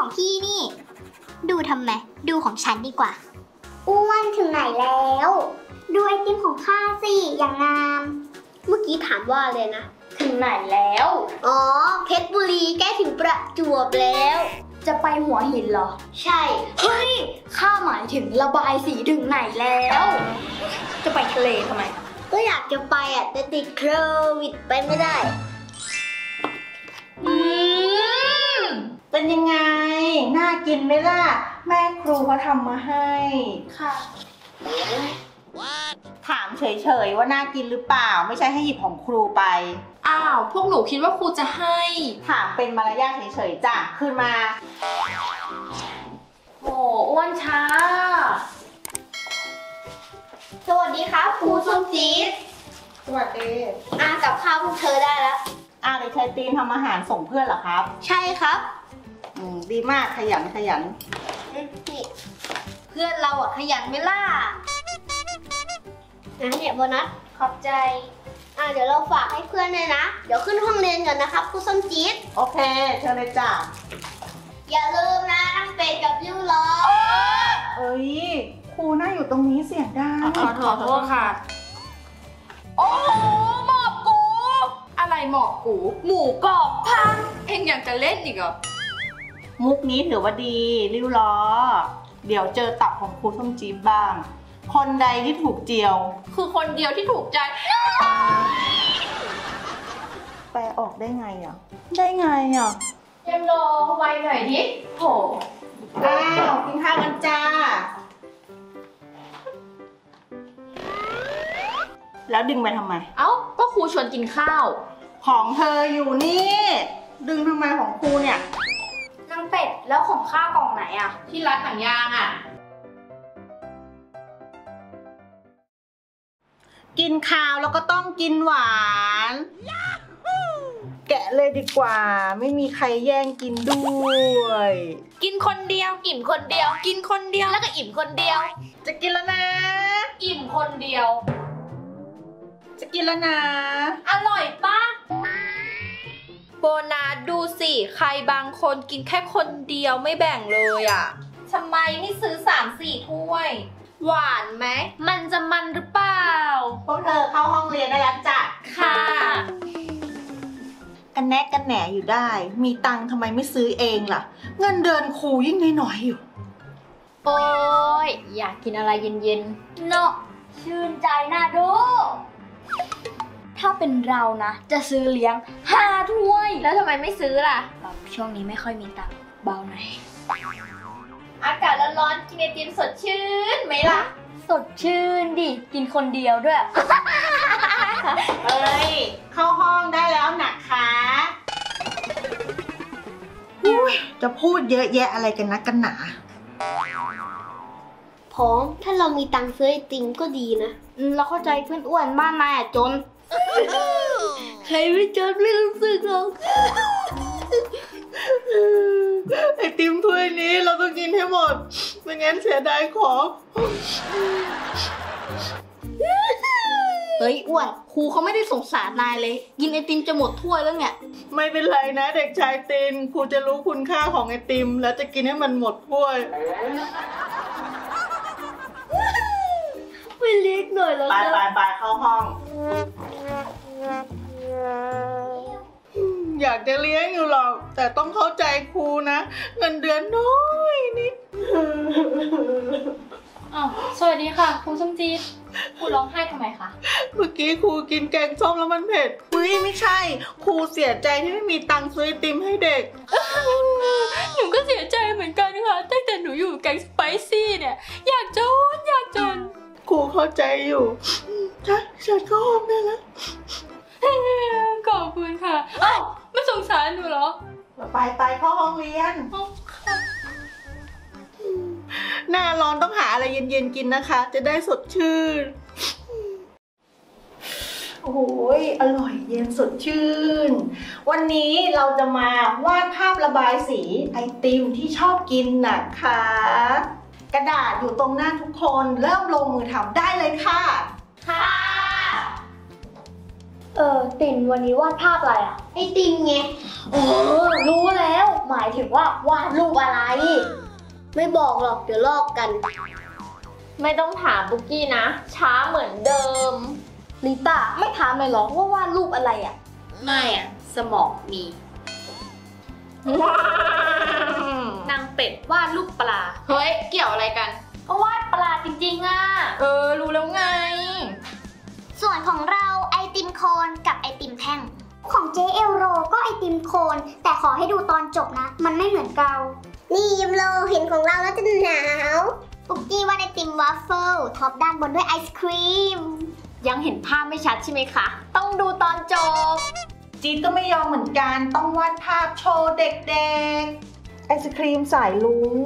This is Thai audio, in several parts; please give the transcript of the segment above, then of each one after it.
ของพี่นี่ดูทำไมดูของฉันดีกว่าอ้วนถึงไหนแล้วดูไอติมของข้าสิอย่างงามเมื่อกี้ถามว่าเลยนะถึงไหนแล้วอ๋อเพชรบุรีใกล้ถึงประจวบแล้วจะไปหัวหินเหรอใช่เฮ้ยข้าหมายถึงระบายสีถึงไหนแล้วจะไปทะเลทำไมก็อยากจะไปแต่ติดโควิดไปไม่ได้เป็นยังไงน่ากินไหมล่ะแม่ครูเขาทำมาให้ค่ะถามเฉยๆว่าน่ากินหรือเปล่าไม่ใช่ให้หยิบของครูไปอ้าวพวกหนูคิดว่าครูจะให้ถามเป็นมารยาทเฉยๆจ้ะขึ้นมาโอ้อ้วนช้าสวัสดีครับครูส้มจี๊ดสวัสดีกับข้าวพวกเธอได้แล้วเด็กชายตีนทำอาหารส่งเพื่อนเหรอครับใช่ครับดีมากขยันนี่เพื่อนเราขยันไหมล่ะเนี่ยโบนัสขอบใจเดี๋ยวเราฝากให้เพื่อนเลยนะเดี๋ยวขึ้นห้องเรียนก่อนนะครับครูส้มจี๊ดโอเคเชิญเลยจ้ะอย่าลืมนะทั้งเป็ดกับริ้วล้อเอ้ยครูน่าอยู่ตรงนี้เสียงดังขอโทษค่ะโอ้หมอบกูอะไรหมอบกูหมูกรอบพังเอ็งอยากจะเล่นอีกเหรอมุกนี้ถือว่าดีริ้วล้อเดี๋ยวเจอตับของครูส้มจี๊บบ้างคนใดที่ถูกเจียวคือคนเดียวที่ถูกใจแปลออกได้ไงเอ็มโลไวหน่อยดิโหกินข้าวกันจ้าแล้วดึงไปทำไมก็ครูชวนกินข้าวของเธออยู่นี่ดึงทำไมของครูเนี่ยนางเป็ดแล้วของข้ากล่องไหนที่ร้านหนังยางกินข้าวแล้วก็ต้องกินหวานแกะเลยดีกว่าไม่มีใครแย่งกินด้วยกินคนเดียวอิ่มคนเดียวกินคนเดียวแล้วก็อิ่มคนเดียวจะกินแล้วนะอิ่มคนเดียวจะกินแล้วนะอร่อยปะโบนัสดูสิใครบางคนกินแค่คนเดียวไม่แบ่งเลยทำไมไม่ซื้อ 3-4 ถ้วยหวานไหมมันจะมันหรือเปล่าพวกเธอเข้าห้องเรียนได้แล้วจ้ะค่ะกันแนะกันแหนอยู่ได้มีตังค์ทำไมไม่ซื้อเองล่ะเงินเดือนครูยิ่งน้อยๆอยู่โอ๊ยอยากกินอะไรเย็นๆเนาะชื่นใจน่าดูถ้าเป็นเรานะจะซื้อเลี้ยง5 ถ้วยแล้วทำไมไม่ซื้อล่ะช่วงนี้ไม่ค่อยมีตังค์เบาหน่อยอากาศร้อนๆกินไอติมสดชื่นไหมล่ะสดชื่นดิกินคนเดียวด้วยเฮ้ยเข้าห้องได้แล้วนะคะจะพูดเยอะแยะอะไรกันนะกันหนาพร้อมถ้าเรามีตังค์ซื้อไอติมก็ดีนะเราเข้าใจเพื่อนอ้วนบ้านนายจนใครไม่จนไม่รู้สึกหรอกไอติมถ้วยนี้เราต้องกินให้หมดไม่งั้นเสียดายของเฮ้ยอ้วนครูเขาไม่ได้สงสารนายเลยกินไอติมจะหมดถ้วยแล้วเนี่ยไม่เป็นไรนะเด็กชายตีนครูจะรู้คุณค่าของไอติมแล้วจะกินให้มันหมดถ้วยไม่เล็กหน่อยแล้วไปเข้าห้องอยากจะเลี้ยงอยู่หรอกแต่ต้องเข้าใจครูนะเงินเดือนน้อยนิดสวัสดีค่ะครูส้มจี๊ดครูร้องไห้ทำไมคะเมื่อกี้ครูกินแกงส้มแล้วมันเผ็ดไม่ใช่ครูเสียใจที่ไม่มีตังค์ซื้อไอติมให้เด็กหนูก็เสียใจเหมือนกันค่ะตั้งแต่หนูอยู่แกงสไปซี่เนี่ยอยากจนครูเข้าใจอยู่ฉันก็ห้องได้แล้วขอบคุณค่ะไม่สงสารหนูเหรอไปเข้าห้องเรียนหน้าร้อนต้องหาอะไรเย็นๆกินนะคะจะได้สดชื่นโอ้ยอร่อยเย็นสดชื่นวันนี้เราจะมาวาดภาพระบายสีไอติมที่ชอบกินนะคะกระดาษอยู่ตรงหน้าทุกคนเริ่มลงมือทำได้เลยค่ะตินวันนี้วาดภาพอะไรอะไอติมไงรู้แล้วหมายถึงว่าวาดรูปอะไรไม่บอกหรอกเดี๋ยวลอกกันไม่ต้องถามปุกกี้นะช้าเหมือนเดิมลิต้าไม่ถามเลยหรอว่าวาดรูปอะไรอะไม่อะสมองมีนางเป็ดวาดรูปปลาเฮ้ยเกี่ยวอะไรกันก็วาดปลาจริงๆอะรู้แล้วไงส่วนของเราไอติมโคนกับไอติมแท่งของเจเอลโรก็ไอติมโคนแต่ขอให้ดูตอนจบนะมันไม่เหมือนเกานี่ยิมโลเห็นของเราแล้วจะหนาวปุกกี้วาดไอติมวัฟเฟิลท็อปด้านบนด้วยไอศครีมยังเห็นภาพไม่ชัดใช่ไหมคะต้องดูตอนจบจีนก็ไม่ยอมเหมือนกันต้องวาดภาพโชว์เด็กๆไอศครีมสายลุง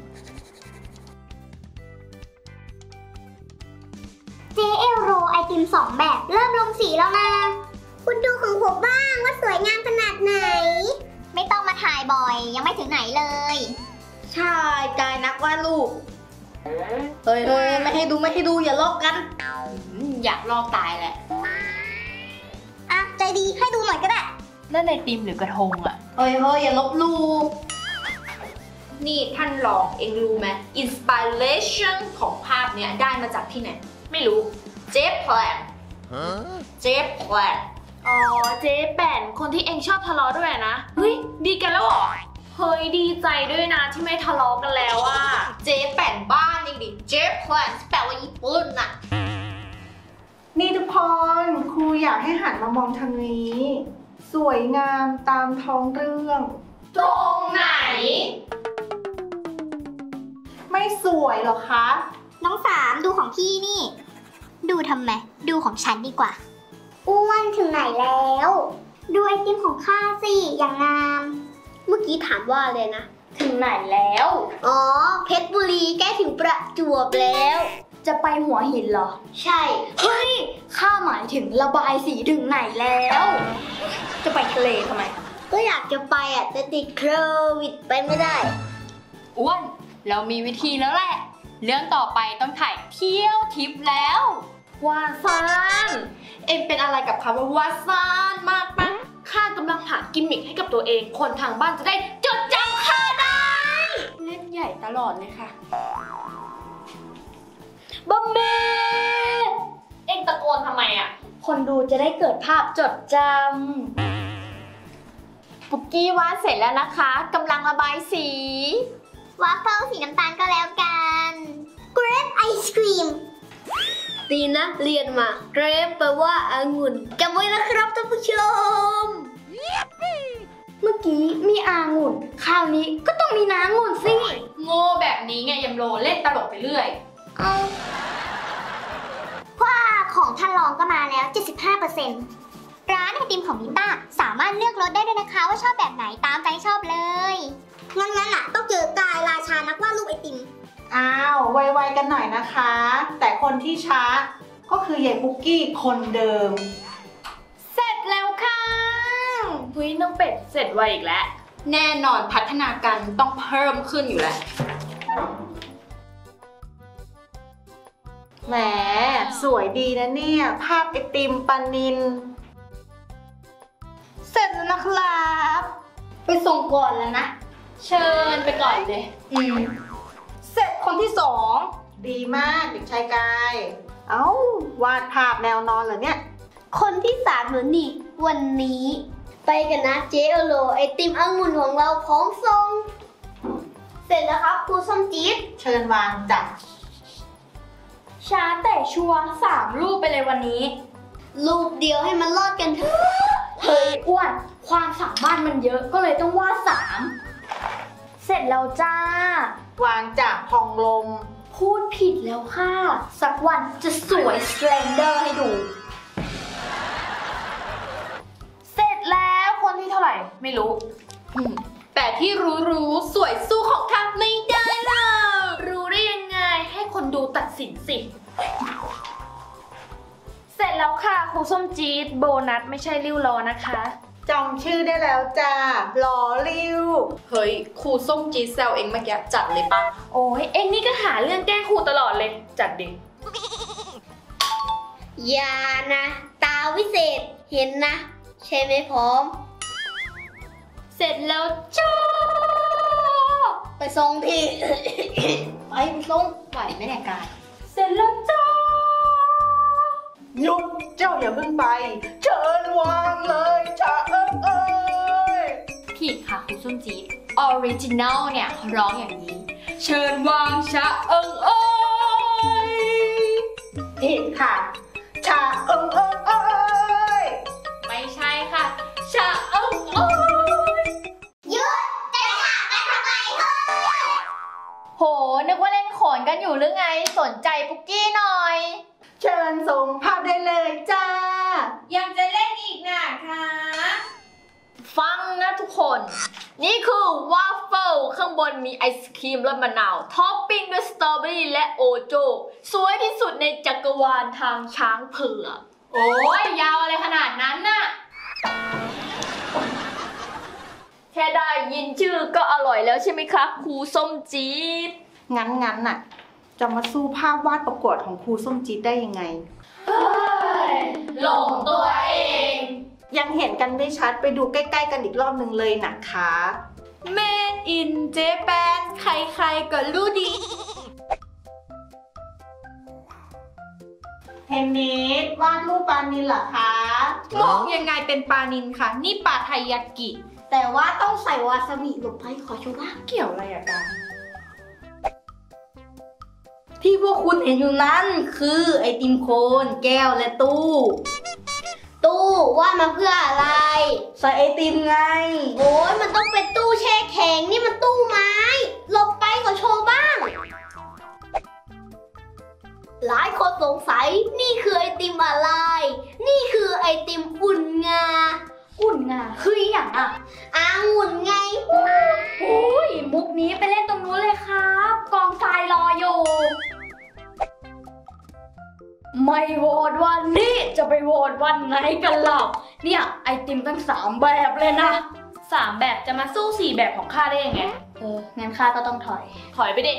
เจเอลโรไอติม2แบบเริ่มลงสีแล้วนะคุณดูของผมบ้างว่าสวยงามขนาดไหนไม่ต้องมาถ่ายบ่อยยังไม่ถึงไหนเลยใช่กายนักวาดรูปเฮ้ยไม่ให้ดูอย่าลอกกันอยากลอกตายแหละอ่ะใจดีให้ดูหน่อยก็ได้นั่นไอติมหรือกระทงอ่ะเฮ้ยอย่าลบลูนี่ท่านรองเองรู้ไหมอินสปิเรชันของภาพเนี้ยได้มาจากที่ไหนไม่รู้เจ๊แพลนอ๋อเจ๊แป่นคนที่เองชอบทะเลาะด้วยนะเฮ้ยดีกันแล้วเหรอเฮ้ยดีใจด้วยนะที่ไม่ทะเลาะกันแล้วอะเจ๊แป่นบ้านเองดิเจ๊แพลนแปลว่าญี่ปุ่นน่ะนี่ทุกคนครูอยากให้หันมามองทางนี้สวยงามตามท้องเรื่องตรงไหนไม่สวยหรอคะน้อง3ดูของพี่นี่ดูทำไมดูของฉันดีกว่าอ้วนถึงไหนแล้วดูไอติมของข้าสิอย่างงามเมื่อกี้ถามว่าเลยนะถึงไหนแล้วอ๋อเพชรบุรีใกล้ถึงประจวบแล้วจะไปหัวหินเหรอใช่เฮ้ยข้าหมายถึงระบายสีถึงไหนแล้วจะไปทะเลทำไมก็อยากจะไปอ่ะแต่ติดโควิดไปไม่ได้อ้วนเรามีวิธีแล้วแหละเรื่องต่อไปต้องถ่ายเที่ยวทิปแล้ววาซานเอ็งเป็นอะไรกับคำว่าวาซานมากปะข้ากำลังหากิมมิคให้กับตัวเองคนทางบ้านจะได้จดจำข้าได้เล่นใหญ่ตลอดเลยค่ะบัมเบ้เอ็งตะโกนทำไมอ่ะคนดูจะได้เกิดภาพจดจำปุกกี้วาดเสร็จแล้วนะคะกำลังระบายสีวาฟเฟิลสีน้ำตาลก็แล้วกันเกรปไอศครีมดีนะเรียนมาเกรปแปลว่าองุ่นจำไว้นะครับท่านผู้ชมเมื่อกี้มีองุ่นคราวนี้ก็ต้องมีน้ำองุ่นสิโง่แบบนี้ไงยำโลเล่นตลกไปเรื่อยว่าของท่านรองก็มาแล้ว 75% ร้านไอติมของนิต้าสามารถเลือกรสได้ด้วยนะคะว่าชอบแบบไหนตามใจชอบเลยงั้นอ่ะต้องเจอกายราชานักวาดรูปไอติมอ้าวไวๆกันหน่อยนะคะแต่คนที่ช้าก็คือยายปุกกี้คนเดิมเสร็จแล้วค่ะเฮ้ยน้องเป็ดเสร็จไวอีกแล้วแน่นอนพัฒนาการต้องเพิ่มขึ้นอยู่แล้วแหมสวยดีนะเนี่ยภาพไอติมปานินเสร็จแล้วนะครับไปส่งก่อนแล้วนะเชิญไปก่อนเลยเสร็จคนที่2 ดีมากเด็กชายกายเอ้าวาดภาพแนวนอนเหรอเนี่ยคนที่3เหรอนี่วันนี้ไปกันนะเจโอโลไอติมองุ่นของเราพร้อมส่งเสร็จแล้วครับครูส้มจี๊ดเชิญวางจ้ะช้าแต่ชัวร์3รูปไปเลยวันนี้รูปเดียวให้มันรอดกันเถอะเฮ้ยอ้วนความสามารถมันเยอะก็เลยต้องวาด3เสร็จแล้วจ้าวางจากพองลมพูดผิดแล้วค่ะสักวันจะสวยสเลนเดอร์ให้ดูเสร็จแล้วคนที่เท่าไหร่ไม่รู้แต่ที่รู้สวยสู้ของข้าไม่ได้หรอกรู้ได้ยังไงให้คนดูตัดสินสิเสร็จแล้วค่ะครูส้มจี๊ดโบนัสไม่ใช่ริ้วล้อนะคะจำชื่อได้แล้วจ้าหล่อริ้วเฮ้ยครูส้มจี๊ดแซวเองเมื่อกี้จัดเลยปะโอ้ยเองนี่ก็หาเรื่องแกล้งครูตลอดเลยจัดดิอย่านะตาวิเศษเห็นนะ ใช่ไหมพร้อมเสร็จแล้วจ้าไปส่งพี่ ไปส่งไหวไหมเนี่ยกายเสร็จแล้วจ้าหยุดเจ้าอย่าเพิ่งไป เชิญวางเลยจ้าเอ้ยผิดค่ะคุณส้มจี๊ดออริจินัลเนี่ยเขาร้องอย่างนี้ เชิญวางชะเอิงเอ้ยผิดค่ะชาเอ้ยไม่ใช่ค่ะชะเอิงเอ้ยหยุดจะฉากกันทำไมโห นึกว่าเล่นโขนกันอยู่หรือไง สนใจปุกกี้หน่อยเชิญส่งภาพได้เลยจ้ายังจะเล่นอีกนะคะ ฟังนะทุกคน นี่คือวาฟเฟิลข้างบนมีไอศครีมรสมะนาว ท็อปปิ้งด้วยสตรอเบอรี่และโอโจ สวยที่สุดในจักรวาลทางช้างเผือกโอ้ยยาวอะไรขนาดนั้นน่ะ แค่ได้ยินชื่อก็อร่อยแล้วใช่ไหมคะครูส้มจี๊ดงั้นน่ะ จะมาสู้ภาพวาดประกวดของครูส้มจี๊ดได้ยังไงหลงตัวเองยังเห็นกันไม่ชัดไปดูใกล้ๆกันอีกรอบหนึ่งเลยนะคะ Made in Japan ใครๆก็รู้ดีเทนนิสวาดรูปปลานิลเหรอคะมองยังไงเป็นปลานินคะนี่ปลาไทยากิแต่ว่าต้องใส่วาซาบิลงไปขอชูบ้างเกี่ยวอะไรอะกันที่พวกคุณเห็นอยู่นั้นคือไอติมโคนแก้วและตู้ ตู้ว่ามาเพื่ออะไร ใส่ไอติมไง โอ้ยมันต้องเป็นตู้แช่แข็งนี่มันตู้ไม้หลบไปขอโชว์บ้าง หลายคนสงสัยนี่คือไอติมอะไร นี่คือไอติมอุ่นงา อุ่นงาคืออย่างอ่ะองุ่นไงโอ้ยมุกนี้ไปเล่นตรงนู้นเลยครับ กองทรายรออยู่ไม่โหวตวันนี้จะไปโหวตวันไหนกันหรอกเนี่ยไอติมตั้ง3 แบบเลยนะ 3 แบบจะมาสู้ 4 แบบของข้าได้ยังไงงั้นข้าก็ต้องถอยถอยไปดิ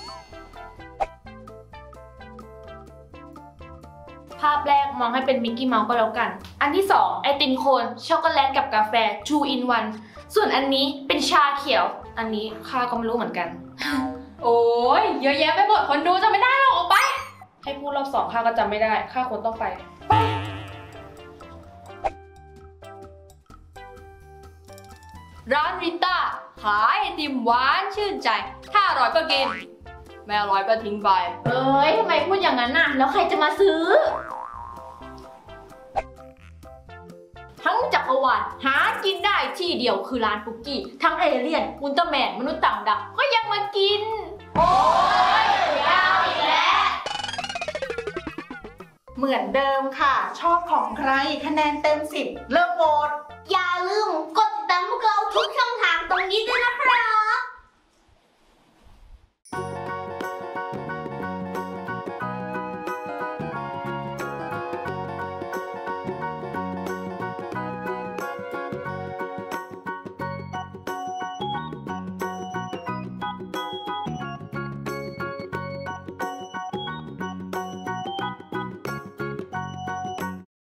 ภาพแรกมองให้เป็นมิกกี้เมาส์ก็แล้วกัน อันที่ 2 ไอติมโคนช็อกโกแลตกับกาแฟ 2 in 1 ส่วนอันนี้เป็นชาเขียว อันนี้ข้าก็ไม่รู้เหมือนกัน โอ้ยเยอะแยะไปหมดคนดูจะไม่ได้หรอกออกไป ให้พูดรอบ 2ข้าก็จำไม่ได้ข้าควรต้องไป ร้านริต้าขายไอติมหวานชื่นใจ ถ้าอร่อยก็กิน ไม่อร่อยก็ทิ้งไป เอ้ยทำไมพูดอย่างนั้นน่ะ แล้วใครจะมาซื้อ ทั้งจักรวาลหากินได้ที่เดียวคือร้านปุกกี้ ทั้งเอเลี่ยน อุลตร้าแมน มนุษย์ต่างดาวก็ยังมากิน โอ้ยยาวอีกแล้วเหมือนเดิมค่ะ ชอบของใครคะแนนเต็ม 10 เริ่มโหวตอย่าลืมกดติดตามพวกเราทุกช่องทางตรงนี้ด้วยนะครับ